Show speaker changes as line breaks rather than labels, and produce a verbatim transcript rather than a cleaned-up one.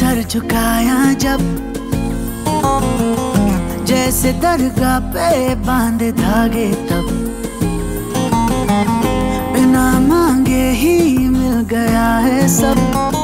Sir झुकाया जब, जैसे दरगाह पे बांधे धागे तब, बिना मांगे ही मिल गया है सब।